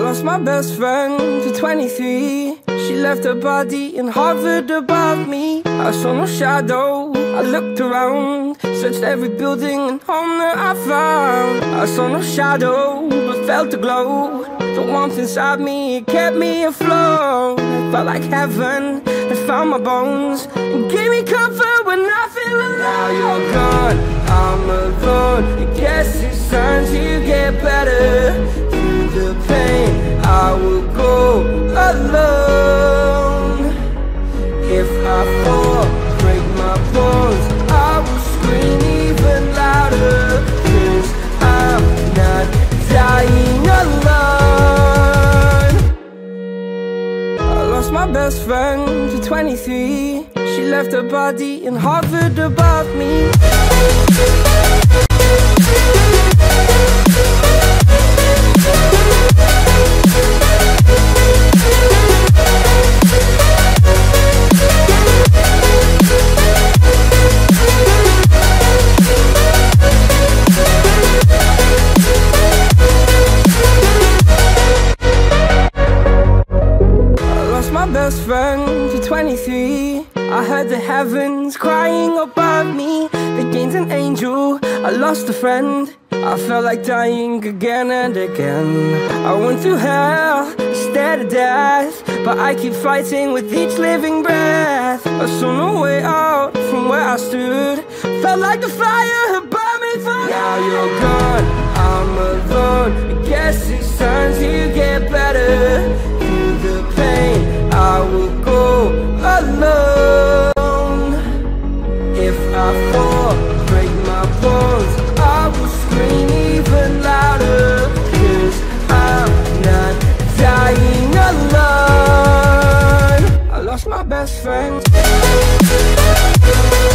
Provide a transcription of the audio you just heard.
lost my best friend to 23. She left her body and hovered above me. I saw no shadow, I looked around, searched every building and home that I found. I saw no shadow, but felt the glow. The warmth inside me, it kept me afloat. It felt like heaven had found my bones and gave me comfort when I feel alone. Now you're gone, I'm alone. I guess it's time to get better. Through the pain, I will go alone. If I fall, break my bones, I will scream even louder. 'Cause I'm not dying alone. I lost my best friend to 23. She left her body and hovered above me. Best friend to 23. I heard the heavens crying above me. They gained an angel, I lost a friend. I felt like dying again and again. I went through hell instead of death, but I keep fighting with each living breath. I saw no way out from where I stood. Felt like the fire had burned me through. Now you're gone, I'm alone. I guess it's time to get better. Through the pain, I will go alone. If I fall, break my bones, I will scream even louder. 'Cause I'm not dying alone. I lost my best friend.